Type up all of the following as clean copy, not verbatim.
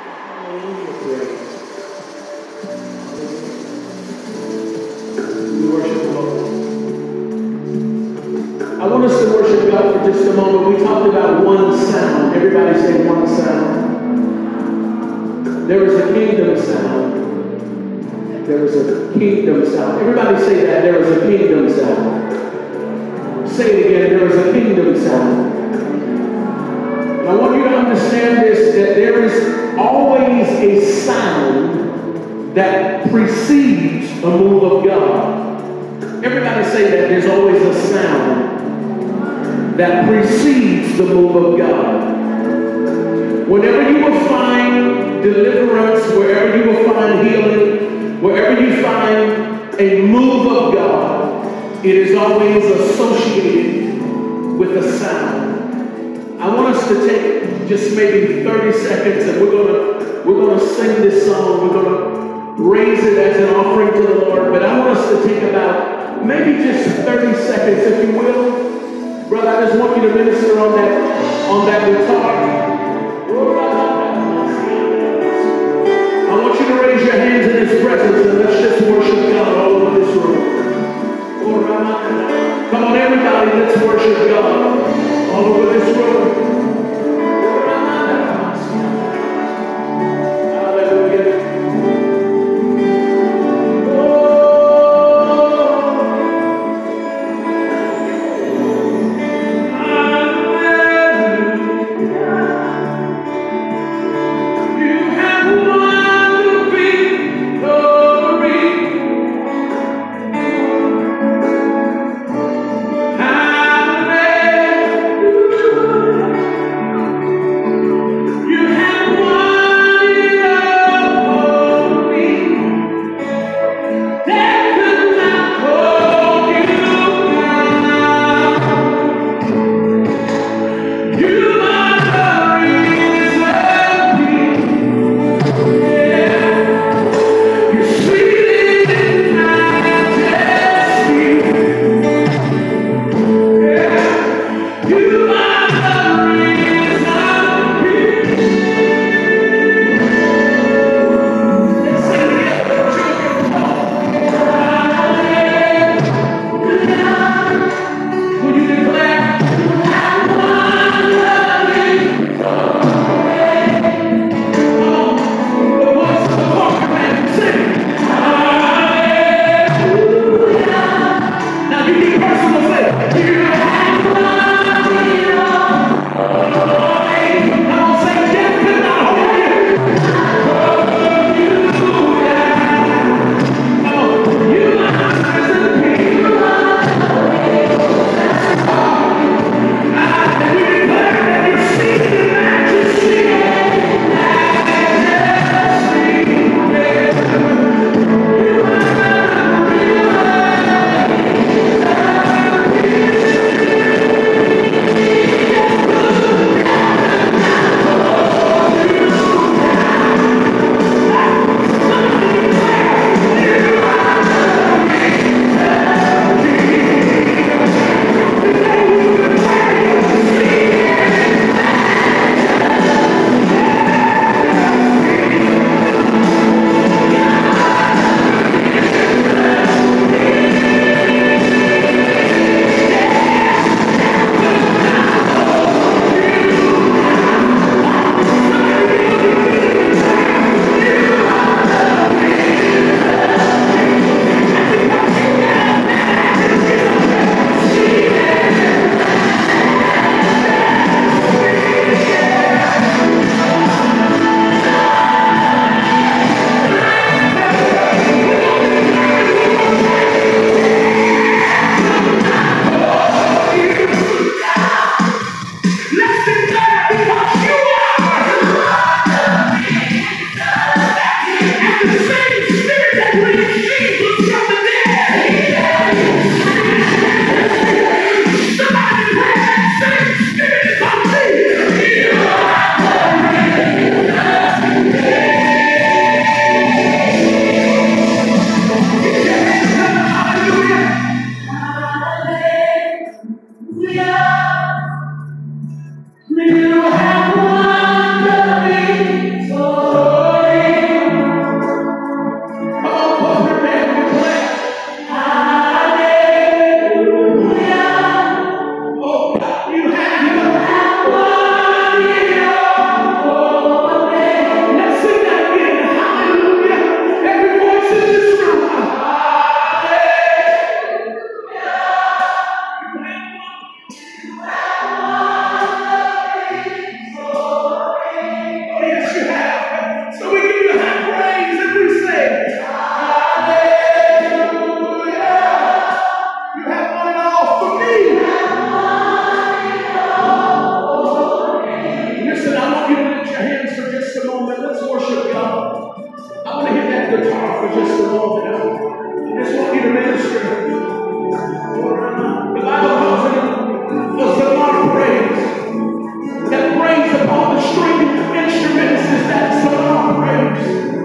Hallelujah, praise. We worship the Lord. I want us to worship God for just a moment. We talked about one sound. Everybody say one sound. There is a kingdom sound. There is a kingdom sound. Everybody say that. There is a kingdom sound. Say it again. There is a kingdom sound. I want you to understand this, that there is always a sound that precedes a move of God. Everybody say that. There's always a sound that precedes the move of God. Whenever you will find deliverance, wherever you will find healing, wherever you find a move of God, it is always associated with a sound. I want us to take just maybe 30 seconds and we're gonna sing this song. We're gonna raise it as an offering to the Lord. But I want us to take about maybe just 30 seconds, if you will. Brother, I just want you to minister on that guitar. I want you to raise your hands in His presence and let's just worship God all over this room. Come on, everybody, let's worship God all over this room. Hallelujah. for just a moment. I just want you to minister. The Bible calls it a Zamar praise. That praise of all the string instruments is that Zamar praise.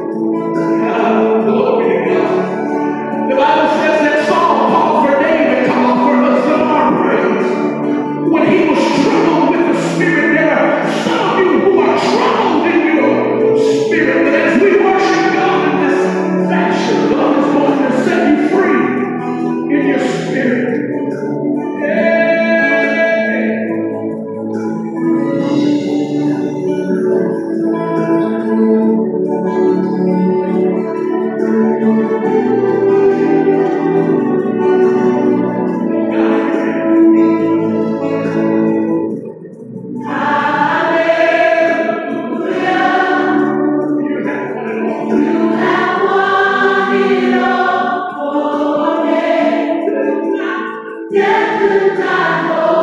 Glory to God. The Bible says that Saul called for David, called for a Zamar praise. When he was troubled with the Spirit, there are some of you who are troubled in your spirit. But as we worship God in this fashion, God is going to set you free in your spirit.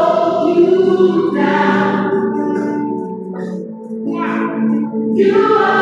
You are